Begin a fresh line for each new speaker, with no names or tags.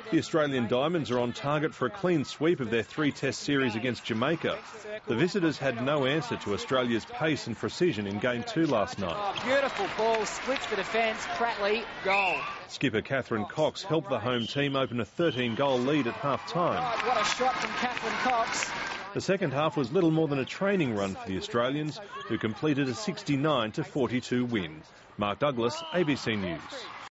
The Australian Diamonds are on target for a clean sweep of their 3-test series against Jamaica. The visitors had no answer to Australia's pace and precision in Game 2 last night.
Oh, beautiful ball, splits the defence, Pratley, goal.
Skipper Catherine Cox helped the home team open a 13-goal lead at half-time.
Oh, what a shot from Catherine Cox.
The second half was little more than a training run for the Australians, who completed a 69-42 win. Mark Douglas, ABC News.